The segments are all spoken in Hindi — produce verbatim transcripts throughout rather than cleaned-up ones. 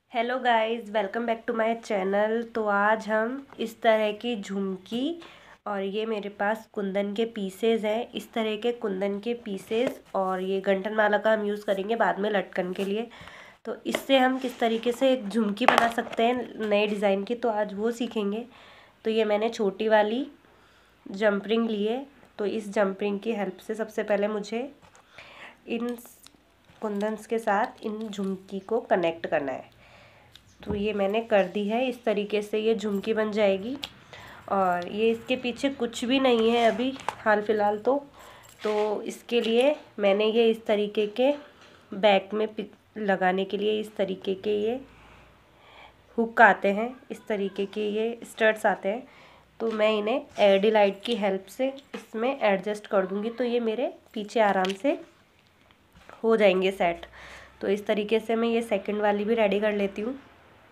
Hello guys, welcome back to my channel. तो आज हम इस तरह की झुमकी और ये मेरे पास कुंदन के पीसेस हैं। इस तरह के कुंदन के पीसेस और ये गंठन माला का हम यूज़ करेंगे बाद में लटकन के लिए। तो इससे हम किस तरीके से एक झुमकी बना सकते हैं नए डिज़ाइन की, तो आज वो सीखेंगे। तो ये मैंने छोटी वाली जंप रिंग ली है। तो इस जंप रिंग की हेल्प से सबसे पहले मुझे इन कुंदन्स के साथ इन झुमकी को कनेक्ट करना है। तो ये मैंने कर दी है। इस तरीके से ये झुमकी बन जाएगी और ये इसके पीछे कुछ भी नहीं है अभी हाल फिलहाल। तो तो इसके लिए मैंने ये इस तरीके के बैक में लगाने के लिए इस तरीके के ये हुक आते हैं, इस तरीके के ये स्टड्स आते हैं। तो मैं इन्हें एडी लाइट की हेल्प से इसमें एडजस्ट कर दूंगी, तो ये मेरे पीछे आराम से हो जाएंगे सेट। तो इस तरीके से मैं ये सेकंड वाली भी रेडी कर लेती हूँ।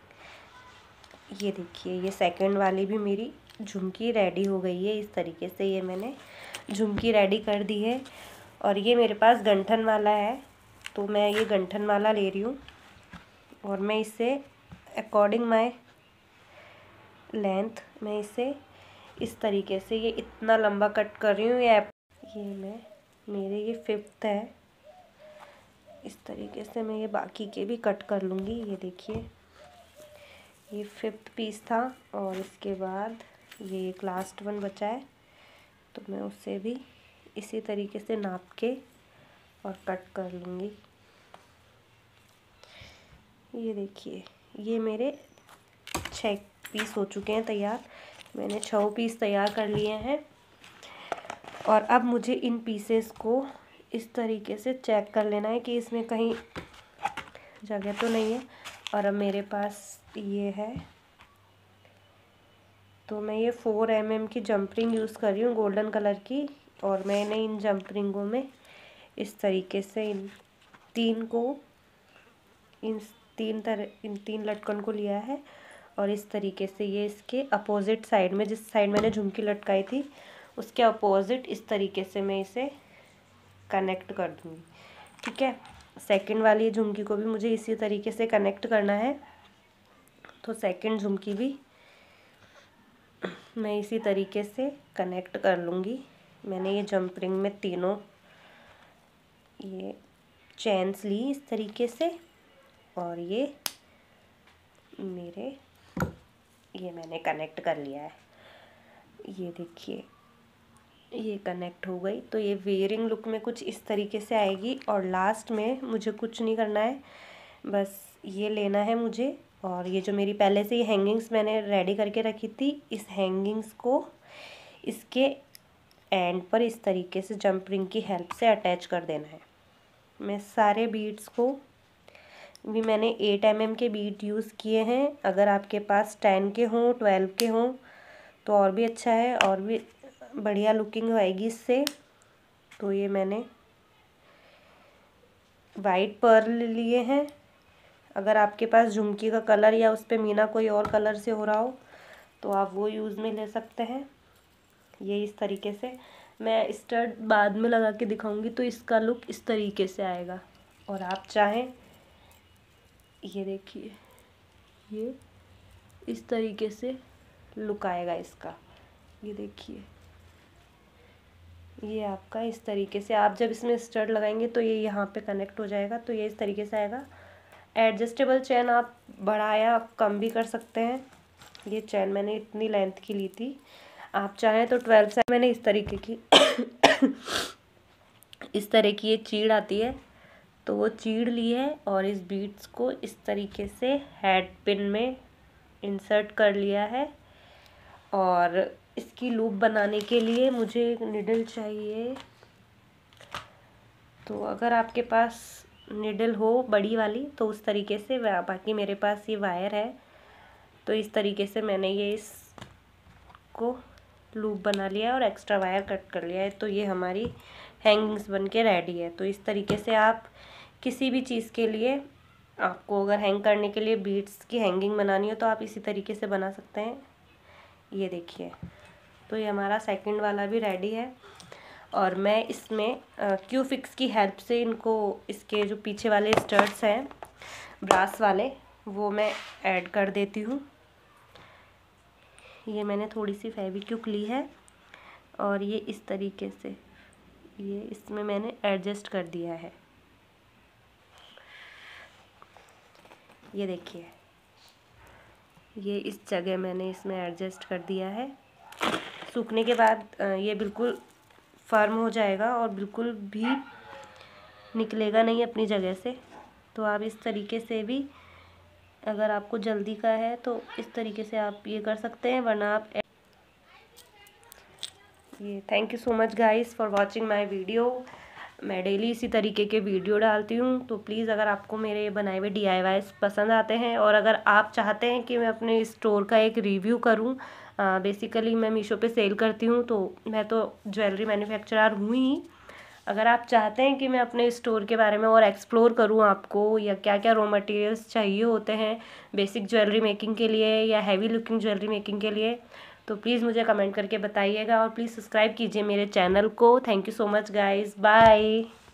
ये देखिए, ये सेकंड वाली भी मेरी झुमकी रेडी हो गई है। इस तरीके से ये मैंने झुमकी रेडी कर दी है। और ये मेरे पास गंठन माला है, तो मैं ये गंठन माला ले रही हूँ और मैं इसे अकॉर्डिंग माय लेंथ मैं इसे इस तरीके से ये इतना लंबा कट कर रही हूँ। ये ये मैं मेरे ये फिफ्थ है। इस तरीके से मैं ये बाकी के भी कट कर लूँगी। ये देखिए, ये फिफ्थ पीस था और इसके बाद ये एक लास्ट वन बचा है, तो मैं उसे भी इसी तरीके से नाप के और कट कर लूँगी। ये देखिए, ये मेरे छः पीस हो चुके हैं तैयार। मैंने छः पीस तैयार कर लिए हैं और अब मुझे इन पीसेस को इस तरीके से चेक कर लेना है कि इसमें कहीं जगह तो नहीं है। और अब मेरे पास ये है, तो मैं ये फोर एम एम की जंप रिंग यूज़ कर रही हूँ गोल्डन कलर की। और मैंने इन जंप रिंगों में इस तरीके से इन तीन को इन तीन तरह इन तीन लटकन को लिया है और इस तरीके से ये इसके अपोजिट साइड में, जिस साइड मैंने झुमकी लटकाई थी उसके अपोजिट इस तरीके से मैं इसे कनेक्ट कर दूँगी। ठीक है, सेकंड वाली झुमकी को भी मुझे इसी तरीके से कनेक्ट करना है। तो सेकंड झुमकी भी मैं इसी तरीके से कनेक्ट कर लूँगी। मैंने ये जंप रिंग में तीनों ये चेन्स ली इस तरीके से और ये मेरे ये मैंने कनेक्ट कर लिया है। ये देखिए, ये कनेक्ट हो गई। तो ये वेयरिंग लुक में कुछ इस तरीके से आएगी। और लास्ट में मुझे कुछ नहीं करना है, बस ये लेना है मुझे। और ये जो मेरी पहले से ये हैंगिंग्स मैंने रेडी करके रखी थी, इस हैंगिंग्स को इसके एंड पर इस तरीके से जंप रिंग की हेल्प से अटैच कर देना है। मैं सारे बीड्स को भी मैंने एट एम एम के बीड यूज़ किए हैं। अगर आपके पास टेन के हों, ट्वेल्व के हों तो और भी अच्छा है, और भी बढ़िया लुकिंग आएगी इससे। तो ये मैंने वाइट पर्ल लिए हैं। अगर आपके पास झुमकी का कलर या उस पर मीना कोई और कलर से हो रहा हो तो आप वो यूज़ में ले सकते हैं। ये इस तरीके से मैं स्टड बाद में लगा के दिखाऊंगी, तो इसका लुक इस तरीके से आएगा। और आप चाहें, ये देखिए, ये इस तरीके से लुक आएगा इसका। ये देखिए, ये आपका इस तरीके से, आप जब इसमें स्टड लगाएंगे तो ये यहाँ पे कनेक्ट हो जाएगा। तो ये इस तरीके से आएगा। एडजस्टेबल चैन आप बढ़ा या कम भी कर सकते हैं। ये चैन मैंने इतनी लेंथ की ली थी, आप चाहें तो ट्वेल्व से। मैंने इस तरीके की इस तरह की ये चीड़ आती है, तो वो चीड़ ली है और इस बीड्स को इस तरीके से हेड पिन में इंसर्ट कर लिया है। और इसकी लूप बनाने के लिए मुझे एक निडल चाहिए। तो अगर आपके पास निडल हो बड़ी वाली तो उस तरीके से, बाकी मेरे पास ये वायर है तो इस तरीके से मैंने ये इसको लूप बना लिया और एक्स्ट्रा वायर कट कर लिया है। तो ये हमारी हैंगिंग्स बन के रेडी है। तो इस तरीके से आप किसी भी चीज़ के लिए, आपको अगर हैंग करने के लिए बीड्स की हैंगिंग बनानी हो तो आप इसी तरीके से बना सकते हैं। ये देखिए, तो ये हमारा सेकंड वाला भी रेडी है। और मैं इसमें क्यू फिक्स की हेल्प से इनको, इसके जो पीछे वाले स्टड्स हैं ब्रास वाले, वो मैं ऐड कर देती हूँ। ये मैंने थोड़ी सी फेविक्विक ली है और ये इस तरीके से ये इसमें मैंने एडजस्ट कर दिया है। ये देखिए, ये इस जगह मैंने इसमें एडजस्ट कर दिया है। सूखने के बाद ये बिल्कुल फर्म हो जाएगा और बिल्कुल भी निकलेगा नहीं अपनी जगह से। तो आप इस तरीके से भी, अगर आपको जल्दी का है तो इस तरीके से आप ये कर सकते हैं, वरना आप ये। Thank you so much guys for watching my video. मैं डेली इसी तरीके के वीडियो डालती हूँ, तो प्लीज़ अगर आपको मेरे बनाए हुए डी आई वाईस पसंद आते हैं और अगर आप चाहते हैं कि मैं अपने स्टोर का एक रिव्यू करूँ, बेसिकली मैं मीशो पे सेल करती हूँ, तो मैं तो ज्वेलरी मैन्युफैक्चरर हूँ ही। अगर आप चाहते हैं कि मैं अपने स्टोर के बारे में और एक्सप्लोर करूँ आपको, या क्या क्या रॉ मटेरियल्स चाहिए होते हैं बेसिक ज्वेलरी मेकिंग के लिए या हैवी लुकिंग ज्वेलरी मेकिंग के लिए, तो प्लीज़ मुझे कमेंट करके बताइएगा और प्लीज़ सब्सक्राइब कीजिए मेरे चैनल को। Thank you so much guys, bye.